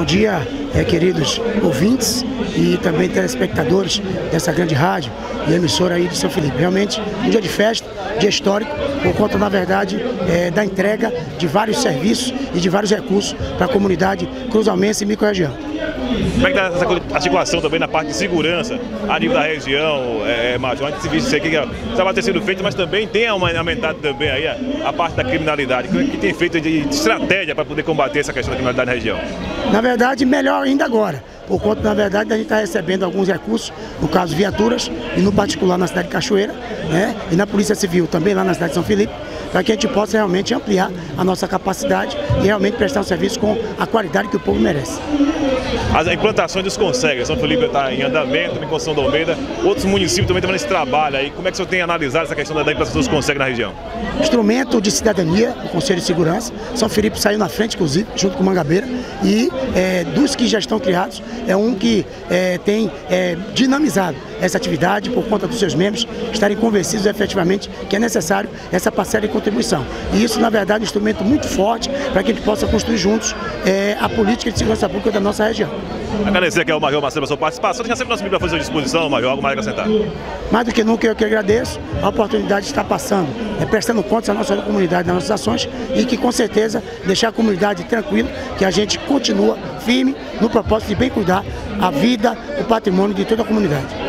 Bom dia, queridos ouvintes e também telespectadores dessa grande rádio e emissora aí de São Felipe. Realmente um dia de festa, dia histórico, por conta, na verdade, da entrega de vários serviços e de vários recursos para a comunidade cruzalmense e microrregião. Como é que está essa articulação também na parte de segurança a nível da região, Major? Antes de se ver que estava ter sido feito, mas também tem aumentado também aí a parte da criminalidade. O que tem feito de estratégia para poder combater essa questão da criminalidade na região? Na verdade, melhor ainda agora, por conta, na verdade, a gente está recebendo alguns recursos, no caso viaturas, e no particular na cidade de Cachoeira, né? E na Polícia Civil também lá na cidade de São Felipe, para que a gente possa realmente ampliar a nossa capacidade e realmente prestar um serviço com a qualidade que o povo merece. As implantações dos Conseg, São Felipe está em andamento, em Conceição do Almeida, outros municípios também estão nesse trabalho aí. Como é que o senhor tem analisado essa questão da implantação dos Conseg na região? Instrumento de cidadania, o Conselho de Segurança, São Felipe saiu na frente, inclusive, junto com Mangabeira, e dos que já estão criados, é um que tem dinamizado essa atividade por conta dos seus membros estarem convencidos efetivamente que é necessário essa parcela de contribuição. E isso, na verdade, é um instrumento muito forte para que a gente possa construir juntos a política de segurança pública da nossa região. Agradecer aqui ao Major Marcelo pela sua participação. Tenha sempre nosso microfone à disposição, Major. Algo mais a acrescentar? Mais do que nunca, eu que agradeço a oportunidade de estar passando, prestando contas à nossa comunidade, das nossas ações, e que com certeza deixar a comunidade tranquila, que a gente continua firme no propósito de bem cuidar a vida, o patrimônio de toda a comunidade.